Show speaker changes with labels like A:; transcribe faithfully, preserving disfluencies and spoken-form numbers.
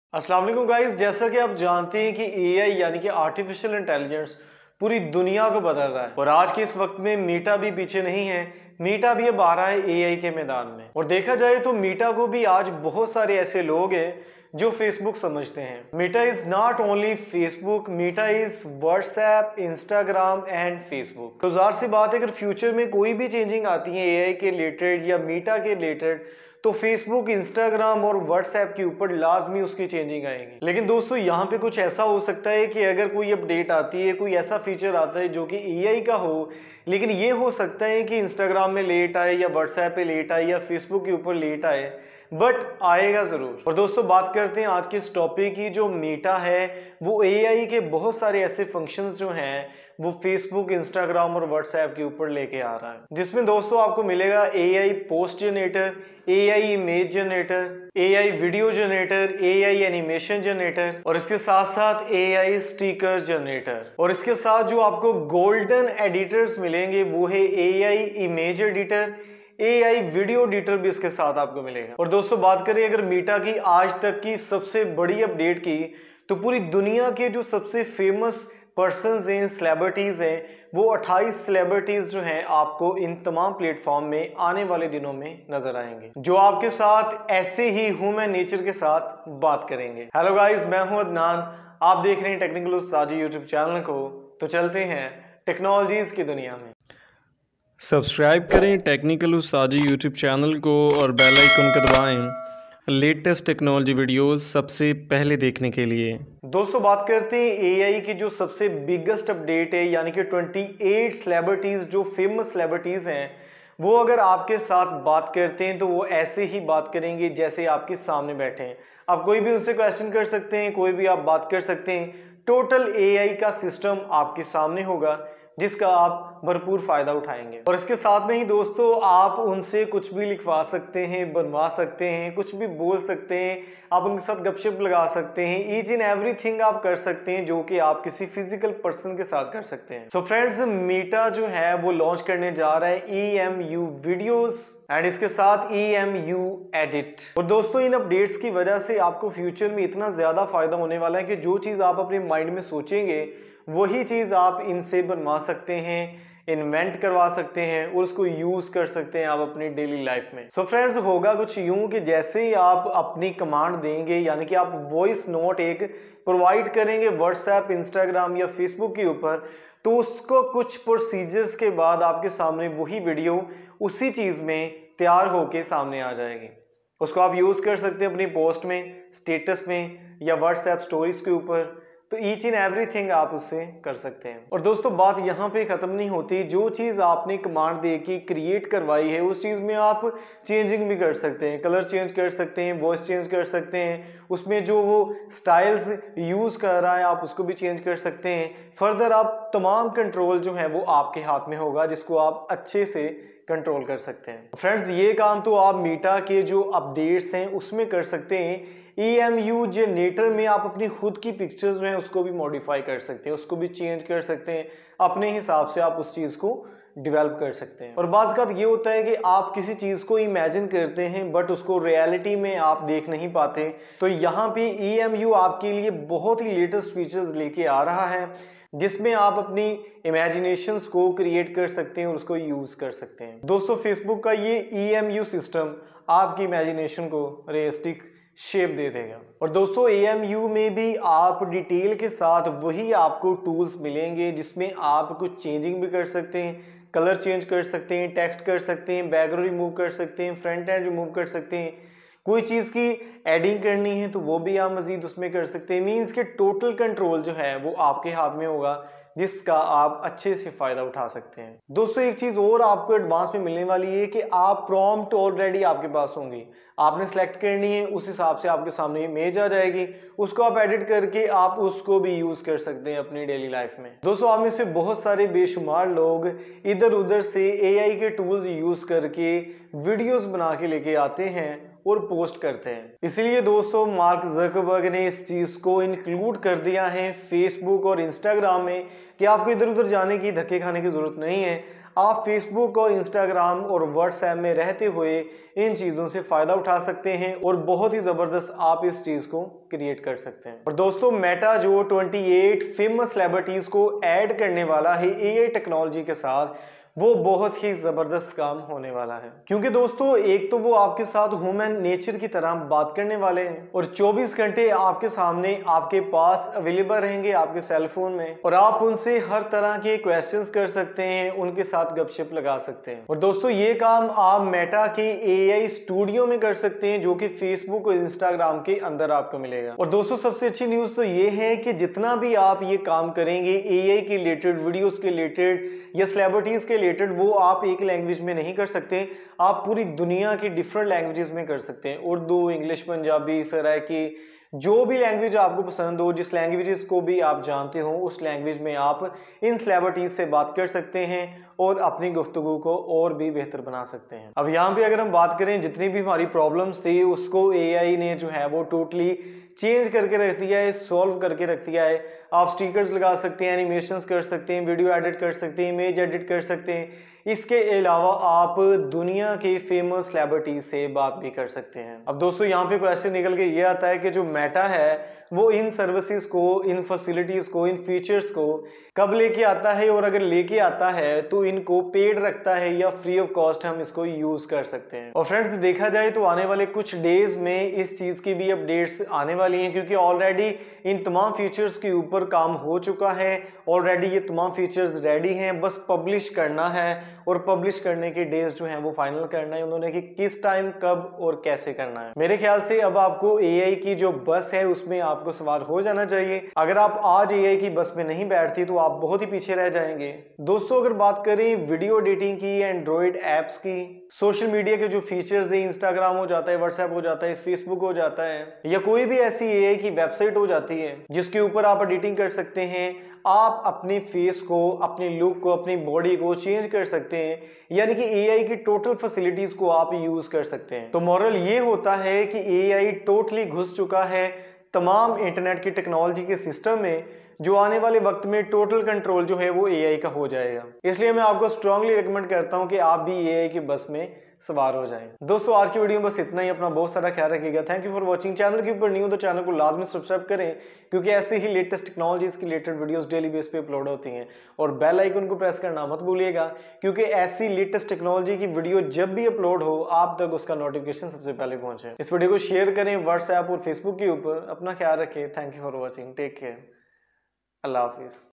A: अस्सलाम वालेकुम गाइस, जैसा कि आप जानते हैं कि एआई यानी कि आर्टिफिशियल इंटेलिजेंस पूरी दुनिया को बदल रहा है और आज के इस वक्त में मीटा भी पीछे नहीं है। मीटा भी अब आ रहा है एआई के मैदान में और देखा जाए तो मीटा को भी आज बहुत सारे ऐसे लोग हैं जो फेसबुक समझते हैं। Meta is not only Facebook, Meta is WhatsApp, Instagram and Facebook. तो जाहिर सी बात है अगर फ्यूचर में कोई भी चेंजिंग आती है एआई के रिलेटेड या मीटा के रिलेटेड तो फेसबुक, इंस्टाग्राम और व्हाट्सएप के ऊपर लाजमी उसकी चेंजिंग आएगी। लेकिन दोस्तों यहाँ पे कुछ ऐसा हो सकता है कि अगर कोई अपडेट आती है, कोई ऐसा फीचर आता है जो कि एआई का हो, लेकिन ये हो सकता है कि इंस्टाग्राम में लेट आए या व्हाट्सएप पे लेट आए या फेसबुक के ऊपर लेट आए, बट आएगा जरूर। और दोस्तों बात करते हैं आज के इस टॉपिक की। जो मीटा है वो एआई के बहुत सारे ऐसे फंक्शंस जो हैं वो फेसबुक, इंस्टाग्राम और व्हाट्सएप के ऊपर लेके आ रहा है, जिसमें दोस्तों आपको मिलेगा AI post generator, AI image generator, AI video generator, AI animation generator और इसके साथ साथ एआई स्टिकर जनरेटर। और इसके साथ जो आपको गोल्डन एडिटर्स मिलेंगे वो है AI image editor, AI video editor भी इसके साथ आपको मिलेगा। और दोस्तों बात करें अगर मीटा की आज तक की सबसे बड़ी अपडेट की तो पूरी दुनिया के जो सबसे फेमस पर्संस हैं, सेलिब्रिटीज हैं, वो अट्ठाईस सेलिब्रिटीज जो हैं आपको इन तमाम प्लेटफॉर्म में आने वाले दिनों में नजर आएंगे, जो आपके साथ ऐसे ही ह्यूमन नेचर के साथ बात करेंगे। हेलो गाइस, मैं हूं अदनान, आप देख रहे हैं टेक्निकल उस्ताद यूट्यूब चैनल को। तो चलते हैं टेक्नोलॉजीज की दुनिया में।
B: सब्सक्राइब करें टेक्निकल उस्तादी यूट्यूब चैनल को और बेल आइकन को दबाएं लेटेस्ट टेक्नोलॉजी वीडियोस सबसे पहले देखने के लिए।
A: दोस्तों बात करते हैं एआई की जो सबसे बिगेस्ट अपडेट है, यानी कि अट्ठाईस सेलिब्रिटीज जो फेमस सेलिब्रिटीज हैं वो अगर आपके साथ बात करते हैं तो वो ऐसे ही बात करेंगे जैसे आपके सामने बैठे हैं। आप कोई भी उनसे क्वेश्चन कर सकते हैं, कोई भी आप बात कर सकते हैं। टोटल एआई का सिस्टम आपके सामने होगा जिसका आप भरपूर फायदा उठाएंगे। और इसके साथ में ही दोस्तों आप उनसे कुछ भी लिखवा सकते हैं, बनवा सकते हैं, कुछ भी बोल सकते हैं, आप उनके साथ गपशप लगा सकते हैं। ईच एंड एवरीथिंग आप कर सकते हैं जो कि आप किसी फिजिकल पर्सन के साथ कर सकते हैं। सो फ्रेंड्स, मीटा जो है वो लॉन्च करने जा रहा है E M U videos and इसके साथ ई एम यू एडिट। और दोस्तों इन अपडेट्स की वजह से आपको फ्यूचर में इतना ज्यादा फायदा होने वाला है कि जो चीज आप अपने माइंड में सोचेंगे वही चीज आप इनसे बनवा सकते हैं, इन्वेंट करवा सकते हैं और उसको यूज कर सकते हैं आप अपनी डेली लाइफ में। सो so फ्रेंड्स, होगा कुछ यूं कि जैसे ही आप अपनी कमांड देंगे, यानी कि आप वॉइस नोट एक प्रोवाइड करेंगे व्हाट्सएप, इंस्टाग्राम या फेसबुक के ऊपर, तो उसको कुछ प्रोसीजर्स के बाद आपके सामने वही वीडियो उसी चीज में तैयार होके सामने आ जाएगी। उसको आप यूज कर सकते हैं अपनी पोस्ट में, स्टेटस में या व्हाट्सएप स्टोरीज के ऊपर। तो ईच एंड एवरीथिंग आप उससे कर सकते हैं। और दोस्तों बात यहाँ पे खत्म नहीं होती। जो चीज आपने कमांड दे के क्रिएट करवाई है उस चीज में आप चेंजिंग भी कर सकते हैं, कलर चेंज कर सकते हैं, वॉइस चेंज कर सकते हैं, उसमें जो वो स्टाइल्स यूज कर रहा है आप उसको भी चेंज कर सकते हैं। फर्दर आप तमाम कंट्रोल जो है वो आपके हाथ में होगा जिसको आप अच्छे से कंट्रोल कर सकते हैं। फ्रेंड्स, ये काम तो आप मीटा के जो अपडेट्स हैं उसमें कर सकते हैं। ई एम यू जनरेटर में आप अपनी खुद की पिक्चर्स जो हैं उसको भी मॉडिफाई कर सकते हैं, उसको भी चेंज कर सकते हैं, अपने हिसाब से आप उस चीज को डेवलप कर सकते हैं। और बाज़ बात ये होता है कि आप किसी चीज को इमेजिन करते हैं बट उसको रियलिटी में आप देख नहीं पाते, तो यहाँ पे ई एम यू आपके लिए बहुत ही लेटेस्ट फीचर्स लेके आ रहा है जिसमें आप अपनी इमेजिनेशंस को क्रिएट कर सकते हैं और उसको यूज कर सकते हैं। दोस्तों फेसबुक का ये ई एम यू सिस्टम आपकी इमेजिनेशन को रियलिस्टिक शेप दे देगा। और दोस्तों ए एम यू में भी आप डिटेल के साथ वही आपको टूल्स मिलेंगे जिसमें आप कुछ चेंजिंग भी कर सकते हैं, कलर चेंज कर सकते हैं, टेक्स्ट कर सकते हैं, बैकग्राउंड रिमूव कर सकते हैं, फ्रंट एंड रिमूव कर सकते हैं, कोई चीज़ की एडिंग करनी है तो वो भी आप मजीद उसमें कर सकते हैं। मीन्स के टोटल कंट्रोल जो है वो आपके हाथ में होगा जिसका आप अच्छे से फायदा उठा सकते हैं। दोस्तों एक चीज और आपको एडवांस में मिलने वाली है कि आप प्रॉम्प्ट ऑलरेडी आपके पास होंगी, आपने सेलेक्ट करनी है, उस हिसाब से आपके सामने इमेज आ जाएगी, उसको आप एडिट करके आप उसको भी यूज कर सकते हैं अपनी डेली लाइफ में। दोस्तों आप में से बहुत सारे बेशुमार लोग इधर उधर से एआई के टूल्स यूज करके वीडियोस बना के लेके आते हैं और पोस्ट करते हैं। इसलिए दोस्तों मार्क ज़करबर्ग ने इस चीज को इंक्लूड कर दिया है फेसबुक और इंस्टाग्राम में कि आपको इधर उधर जाने की, धक्के खाने की जरूरत नहीं है। आप फेसबुक और इंस्टाग्राम और व्हाट्सएप में रहते हुए इन चीज़ों से फ़ायदा उठा सकते हैं और बहुत ही ज़बरदस्त आप इस चीज़ को क्रिएट कर सकते हैं। और दोस्तों मेटा जो अट्ठाईस फेमस सेलिब्रिटीज़ को ऐड करने वाला है एआई टेक्नोलॉजी के साथ, वो बहुत ही जबरदस्त काम होने वाला है। क्योंकि दोस्तों एक तो वो आपके साथ ह्यूमन नेचर की तरह बात करने वाले हैं और चौबीस घंटे आपके सामने आपके पास अवेलेबल रहेंगे आपके सेल फोन में, और आप उनसे हर तरह के क्वेश्चंस कर सकते हैं, उनके साथ गपशप लगा सकते हैं। और दोस्तों ये काम आप मेटा के एआई स्टूडियो में कर सकते हैं जो कि फेसबुक और इंस्टाग्राम के अंदर आपको मिलेगा। और दोस्तों सबसे अच्छी न्यूज तो ये है कि जितना भी आप ये काम करेंगे एआई के रिलेटेड, वीडियोस के रिलेटेड या सेलिब्रिटीज के रिलेटेड, वो आप एक लैंग्वेज में नहीं कर सकते, आप पूरी दुनिया की डिफरेंट लैंग्वेजेस में कर सकते हैं। उर्दू, इंग्लिश, पंजाबी, सराइकी, जो भी लैंग्वेज आपको पसंद हो, जिस लैंग्वेजेस को भी आप जानते हो, उस लैंग्वेज में आप इन सेलिब्रिटीज से बात कर सकते हैं और अपनी गुफ्तगू को और भी बेहतर बना सकते हैं। अब यहाँ पे अगर हम बात करें, जितनी भी हमारी प्रॉब्लम्स थी उसको एआई ने जो है वो टोटली चेंज करके रख दिया है, सॉल्व करके रख दिया है। आप स्टिकर्स लगा सकते हैं, एनिमेशंस कर सकते हैं, वीडियो एडिट कर सकते हैं, इमेज एडिट कर सकते हैं। इसके अलावा आप दुनिया के फेमस सेलिब्रिटी से बात भी कर सकते हैं। अब दोस्तों यहाँ पे क्वेश्चन निकल के ये आता है कि जो मेटा है वो इन सर्विसेज को, इन फैसिलिटीज को, इन फीचर्स को कब लेके आता है, और अगर लेके आता है तो इनको पेड रखता है या फ्री ऑफ कॉस्ट हम इसको यूज कर सकते हैं। और फ्रेंड्स देखा जाए तो आने वाले कुछ डेज में इस चीज की भी अपडेट्स आने वाली हैं, क्योंकि ऑलरेडी इन तमाम फीचर्स के ऊपर काम हो चुका है। ऑलरेडी ये तमाम फीचर्स रेडी हैं, बस पब्लिश करना है, और पब्लिश करने के डेज जो हैं वो फाइनल करना है उन्होंने कि किस टाइम, कब और कैसे करना है। मेरे ख्याल से अब आपको एआई की जो बस है उसमें आपको सवार हो जाना चाहिए। अगर आप आज एआई की बस में नहीं बैठती तो आप बहुत ही पीछे रह जाएंगे। दोस्तों अगर बात करें वीडियो एडिटिंग की, एंड्रॉइड एप्स की, सोशल मीडिया के जो फीचर्स है, इंस्टाग्राम हो जाता है, व्हाट्सएप हो जाता है, फेसबुक हो जाता है, या कोई भी ऐसी एआई की वेबसाइट हो जाती है जिसके ऊपर आप एडिटिंग कर सकते हैं, आप अपने फेस को, अपने लुक को, अपनी बॉडी को चेंज कर सकते हैं, यानी कि एआई की टोटल फैसिलिटीज को आप यूज कर सकते हैं। तो मॉरल ये होता है कि एआई टोटली घुस चुका है तमाम इंटरनेट की टेक्नोलॉजी के सिस्टम में, जो आने वाले वक्त में टोटल कंट्रोल जो है वो एआई का हो जाएगा। इसलिए मैं आपको स्ट्रांगली रिकमेंड करता हूं कि आप भी एआई की बस में सवार हो जाएं। दोस्तों आज की वीडियो में बस इतना ही। अपना बहुत सारा ख्याल रखिएगा। Thank you for watching. Channel के ऊपर न्यू हो तो चैनल को लाजमी सब्सक्राइब करें, क्योंकि ऐसे ही लेटेस्ट टेक्नोलॉजीज की रिलेटेड वीडियोस डेली बेस पे अपलोड होती हैं। और बेल आइकन को प्रेस करना मत भूलिएगा, क्योंकि ऐसी लेटेस्ट टेक्नोलॉजी की वीडियो जब भी अपलोड हो आप तक उसका नोटिफिकेशन सबसे पहले पहुंचे। इस वीडियो को शेयर करें व्हाट्सएप और फेसबुक के ऊपर। अपना ख्याल रखें। Thank you for watching. Take care. Allah Hafiz.